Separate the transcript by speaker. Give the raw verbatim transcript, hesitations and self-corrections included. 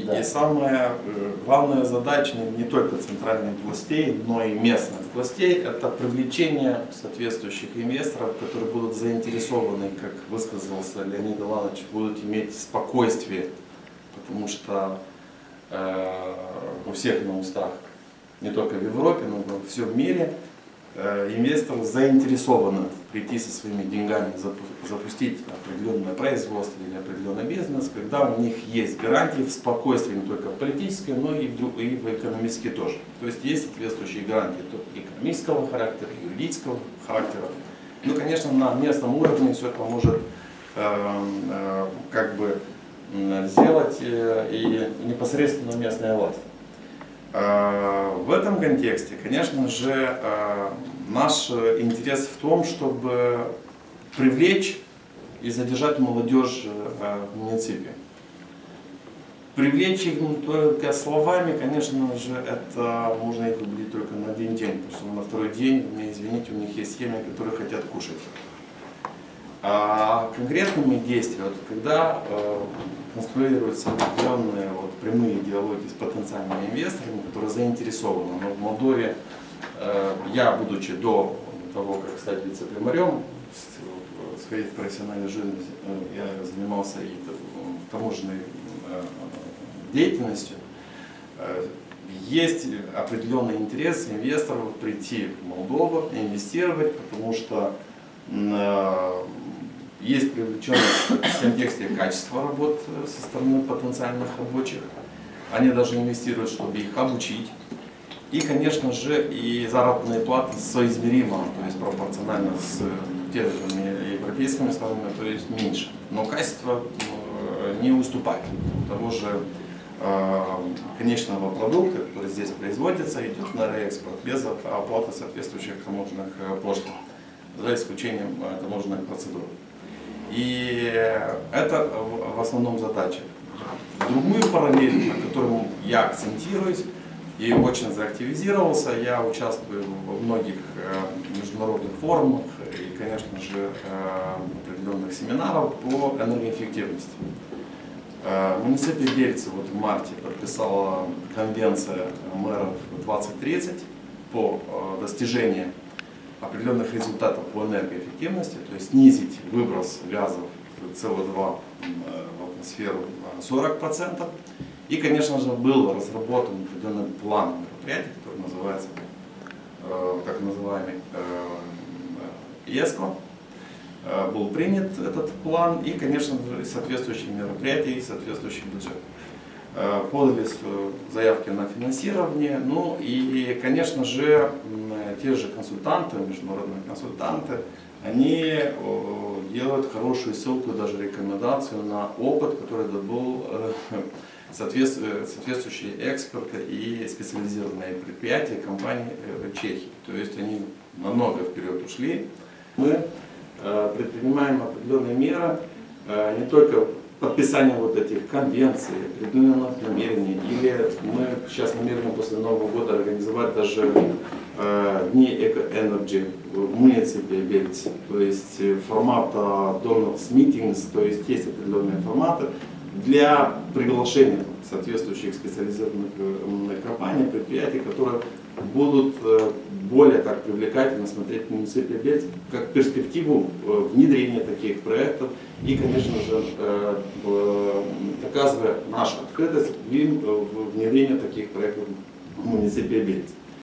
Speaker 1: И, да. и самая главная задача не, не только центральных властей, но и местных властей – это привлечение соответствующих инвесторов, которые будут заинтересованы, как высказался Леонид Иванович, будут иметь спокойствие, потому что э, у всех на устах, не только в Европе, но и во всем мире, инвесторы заинтересованы прийти со своими деньгами, запустить определенное производство или определенный бизнес, когда у них есть гарантии в спокойствии не только в политической, но и в, и в экономической тоже. То есть есть соответствующие гарантии экономического характера, юридического характера. Ну, конечно, на местном уровне все это может э, э, как бы сделать э, и непосредственно местная власть. В этом контексте, конечно же, наш интерес в том, чтобы привлечь и задержать молодежь в муниципе. Привлечь их только словами, конечно же, это можно их убедить только на один день, потому что на второй день, мне извините, у них есть семьи, которые хотят кушать. А конкретными действиями, вот, когда э, конструируются определенные вот, прямые диалоги с потенциальными инвесторами, которые заинтересованы. Но в Молдове, э, я, будучи до того, как стать вице-премьером, в своей профессиональной жизни э, я занимался и таможенной э, деятельностью, э, есть определенный интерес инвесторов прийти в Молдову, инвестировать, потому что э, есть привлеченность в контексте качества работ со стороны потенциальных рабочих. Они даже инвестируют, чтобы их обучить. И, конечно же, и заработные платы соизмеримо, то есть пропорционально с теми же европейскими странами, то есть меньше. Но качество не уступает того же конечного продукта, который здесь производится, идет на реэкспорт без оплаты соответствующих таможенных пошлин, за исключением таможенных процедур. И это в основном задача. Другую параллель, на которую я акцентируюсь и очень заактивизировался, я участвую во многих международных форумах и, конечно же, определенных семинарах по энергоэффективности. Муниципалитет Бельцы вот в марте подписала конвенция мэров двадцать тридцать по достижению определенных результатов по энергоэффективности, то есть снизить выброс газов С О два в атмосферу на сорок процентов. И, конечно же, был разработан определенный план мероприятий, который называется так называемый ЕСКО. Был принят этот план и, конечно же, соответствующие мероприятия и соответствующий бюджет. Подались заявки на финансирование, ну и, конечно же, те же консультанты, международные консультанты, они делают хорошую ссылку, даже рекомендацию на опыт, который был соответствующие эксперты и специализированные предприятия, компании в Чехии. То есть они намного вперед ушли. Мы предпринимаем определенные меры, не только подписание вот этих конвенций, определенных намерений, или мы сейчас намерены после Нового года организовать даже э, дни эко-энерджи в муниципе Бельцы, то есть формата donors meetings, то есть есть определенные форматы для приглашения соответствующих специализированных компаний, предприятий, которые будут более так привлекательно смотреть на муниципе Бельцы как перспективу внедрения таких проектов и, конечно же, доказывая нашу открытость в внедрении таких проектов в муниципе Бельцы.